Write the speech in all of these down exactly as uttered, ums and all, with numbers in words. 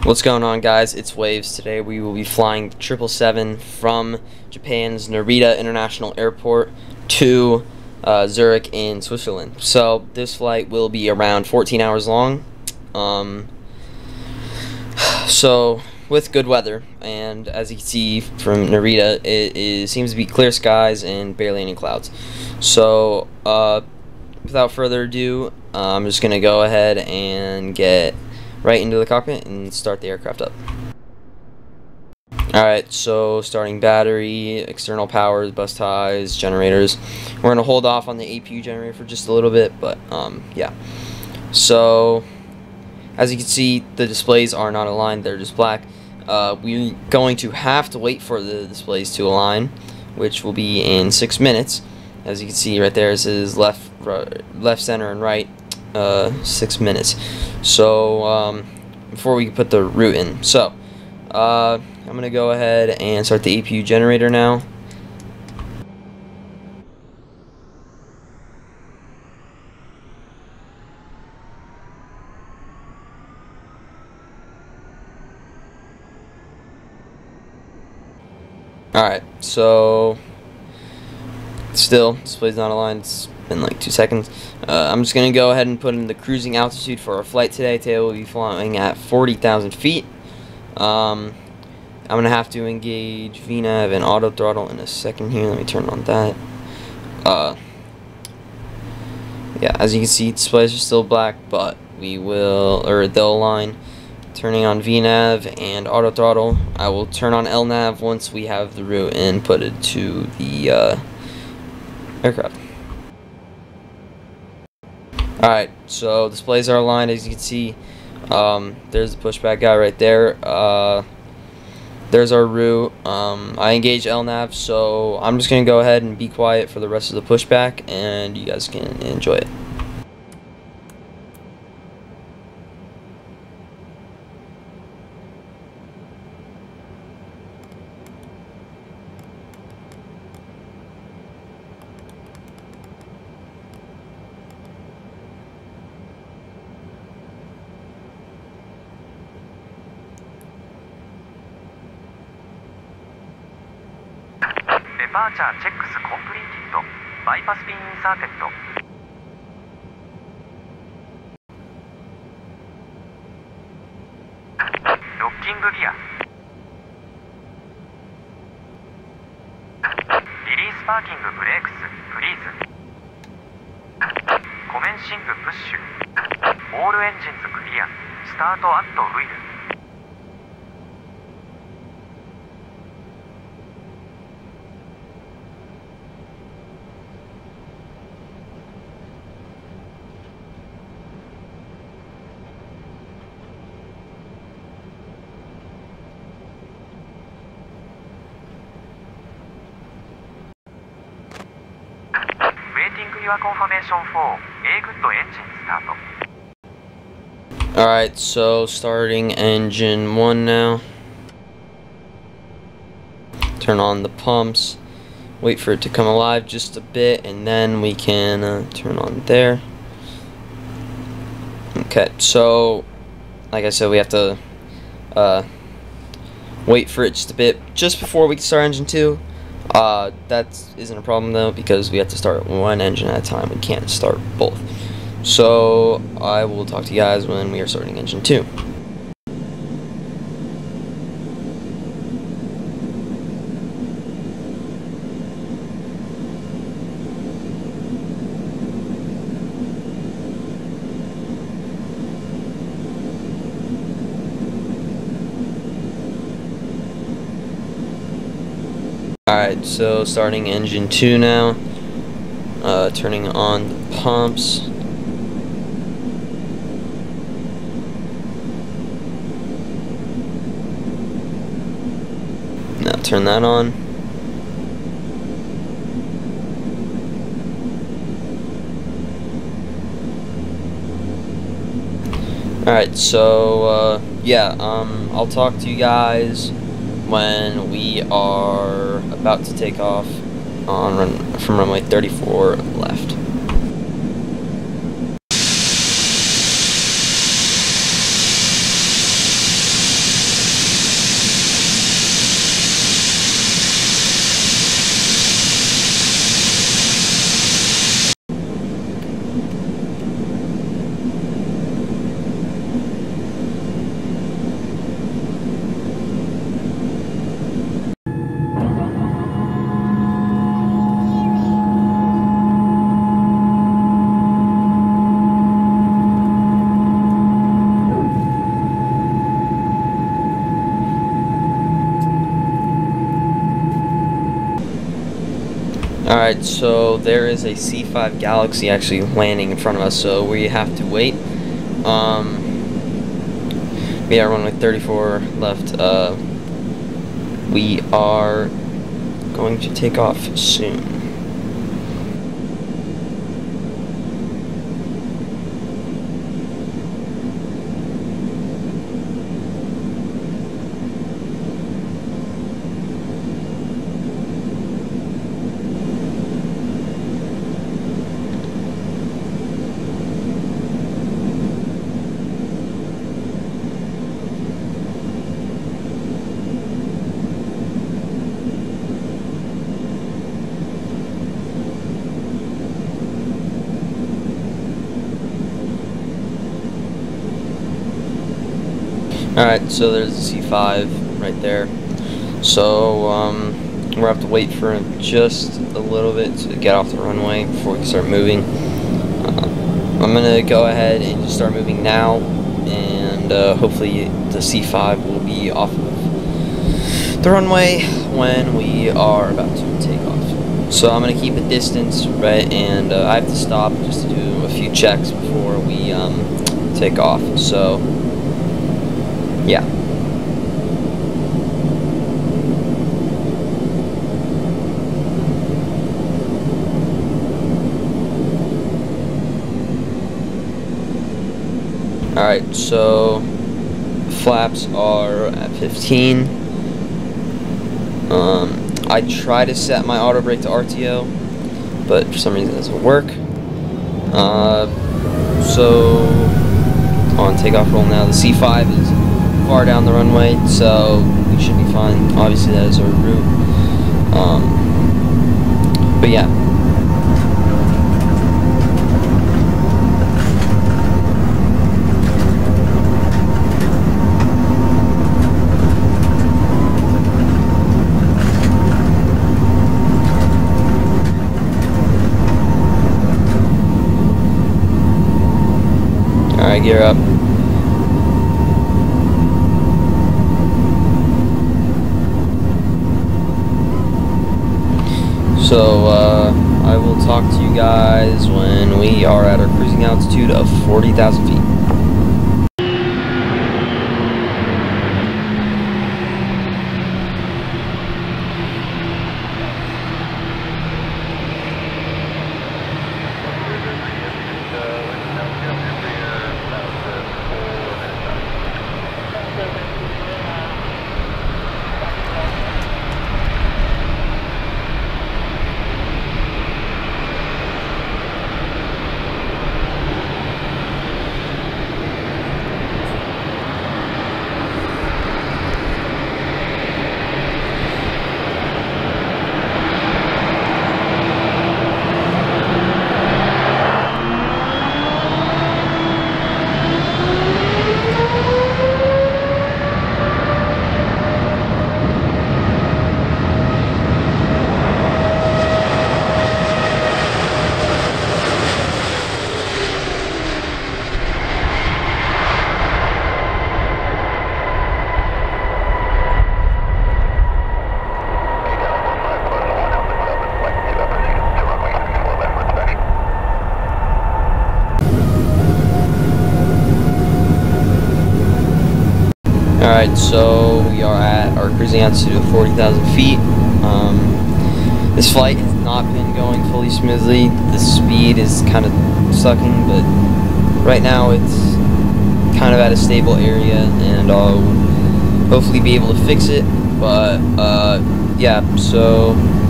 What's going on, guys? It's Waves. Today we will be flying triple seven from Japan's Narita International Airport to uh, Zurich in Switzerland. So this flight will be around fourteen hours long. Um, so with good weather, and as you can see from Narita, it is, seems to be clear skies and barely any clouds. So uh, without further ado, uh, I'm just gonna go ahead and get right into the cockpit and start the aircraft up. Alright, so starting battery, external powers, bus ties, generators. We're going to hold off on the A P U generator for just a little bit, but um, yeah. So, as you can see, the displays are not aligned, they're just black. Uh, we're going to have to wait for the displays to align, which will be in six minutes. As you can see right there, it says left, right, left, center, and right. Uh, six minutes. So um, before we put the route in, so uh, I'm gonna go ahead and start the A P U generator now. Alright, so still display's not aligned. It's been like two seconds. Uh, I'm just gonna go ahead and put in the cruising altitude for our flight today. Today we'll be flying at forty thousand feet. Um, I'm gonna have to engage V NAV and auto throttle in a second here. Let me turn on that. Uh, yeah, as you can see, displays are still black, but we will, or they'll align. Turning on V NAV and auto throttle. I will turn on L NAV once we have the route and put it to the uh, aircraft. Alright, so displays are aligned, as you can see. Um, there's the pushback guy right there. Uh, there's our route. Um, I engage L NAV, so I'm just going to go ahead and be quiet for the rest of the pushback, and you guys can enjoy it. Departure checks completed. Bypass pin inserted. Locking gear. Release parking brakes. Freeze. Commencing push. All engines clear. Start at wheel. Your confirmation for A good engine start. Alright, so starting engine one now. Turn on the pumps. Wait for it to come alive just a bit, and then we can uh, turn on there. Okay, so like I said, we have to uh, wait for it just a bit just before we can start engine two. Uh, that isn't a problem though, because we have to start one engine at a time. We can't start both. So I will talk to you guys when we are starting engine two. Alright, so starting engine two now. Uh, turning on the pumps. Now turn that on. Alright, so uh, yeah, um, I'll talk to you guys when we are about to take off on run from runway thirty-four left. Alright, so there is a C five Galaxy actually landing in front of us, so we have to wait. Um, we are runway thirty-four left. Uh, we are going to take off soon. Alright, so there's the C five right there. So, um, we're gonna have to wait for just a little bit to get off the runway before we can start moving. Uh, I'm gonna go ahead and just start moving now, and uh, hopefully the C five will be off of the runway when we are about to take off. So I'm gonna keep a distance, right, and uh, I have to stop just to do a few checks before we um, take off. So, yeah. Alright, so flaps are at fifteen. Um, I try to set my auto brake to R T O, but for some reason it doesn't work. Uh, so on takeoff roll now. The C five is far down the runway, so we should be fine. Obviously that is our route. Um, but yeah. Alright, gear up. So, uh, I will talk to you guys when we are at our cruising altitude of forty thousand feet. Alright, so we are at our cruising altitude of forty thousand feet. Um, this flight has not been going fully smoothly. The speed is kind of sucking, but right now it's kind of at a stable area, and I'll hopefully be able to fix it. But uh, yeah, so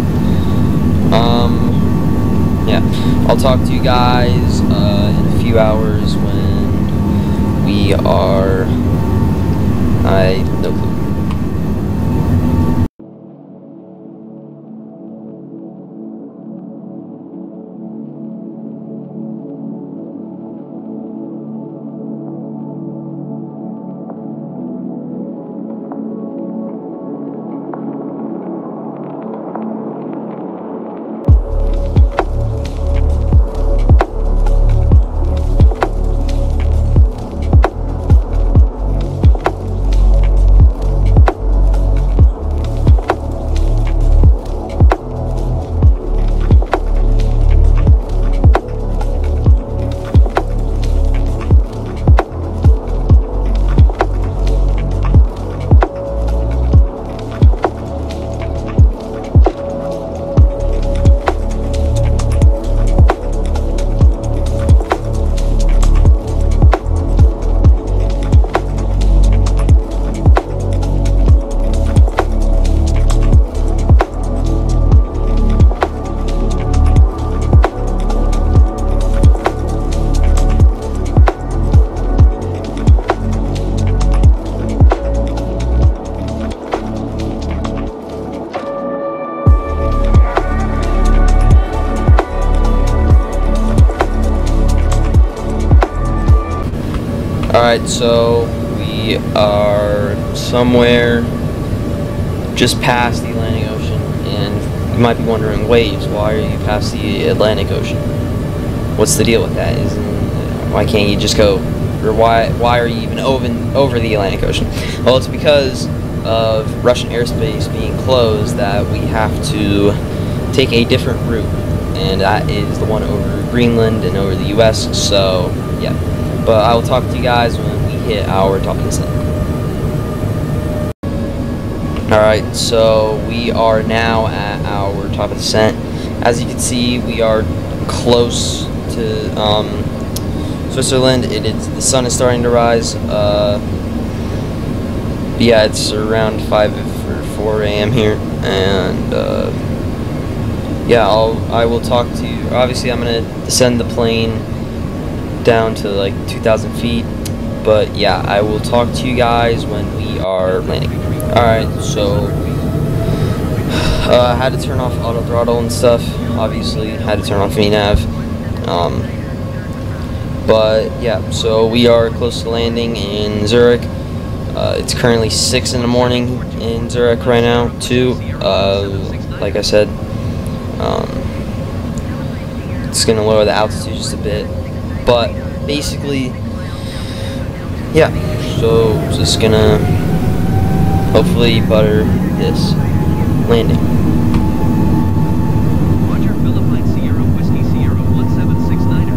um, yeah, I'll talk to you guys uh, in a few hours when we are. I no clue. Alright, so we are somewhere just past the Atlantic Ocean, and you might be wondering, waves, why are you past the Atlantic Ocean? What's the deal with that? Isn't, why can't you just go, or why why are you even over, over the Atlantic Ocean? Well, it's because of Russian airspace being closed that we have to take a different route, and that is the one over Greenland and over the U S, so yeah. But I will talk to you guys when we hit our top of the descent. Alright, so we are now at our top of the descent. As you can see, we are close to um, Switzerland. It is, the sun is starting to rise. Uh, yeah, it's around five or four A M here, and uh, yeah, I'll I will talk to you. Obviously, I'm gonna descend the plane down to like two thousand feet, but yeah, I will talk to you guys when we are landing. Alright, so uh, I had to turn off auto throttle and stuff. Obviously, had to turn off V NAV. Um, but yeah, so we are close to landing in Zurich. Uh, it's currently six in the morning in Zurich right now, too. Uh, like I said, um, it's gonna lower the altitude just a bit, but basically, yeah. So just gonna hopefully butter this landing. Roger, Philippine Sierra Whiskey Sierra one seven six niner.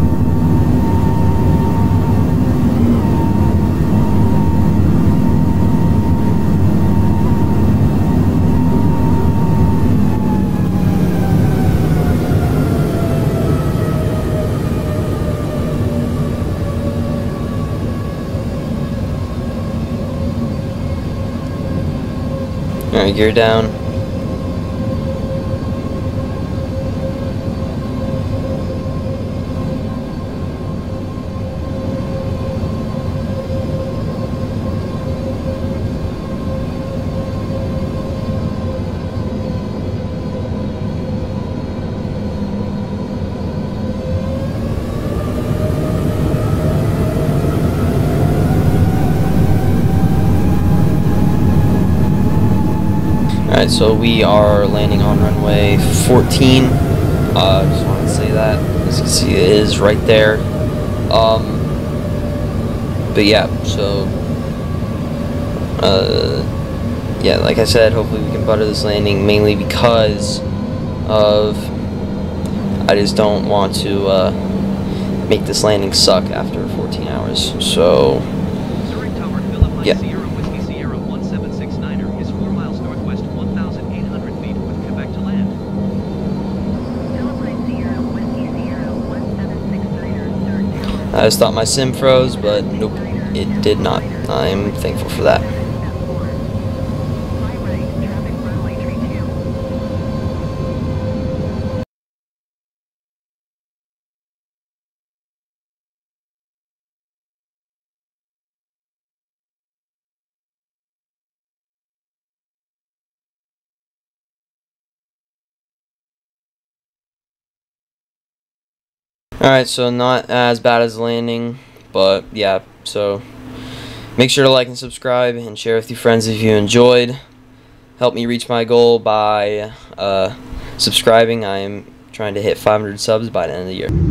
Alright, gear down. Alright, so we are landing on runway fourteen. I uh, just wanted to say that. As you can see, it is right there. Um, but yeah, so uh, yeah, like I said, hopefully we can butter this landing, mainly because of I just don't want to uh, make this landing suck after fourteen hours. So yeah. I just thought my sim froze, but nope, it did not. I'm thankful for that. Alright, so not as bad as landing, but yeah, so make sure to like and subscribe and share with your friends if you enjoyed. Help me reach my goal by uh, subscribing. I am trying to hit five hundred subs by the end of the year.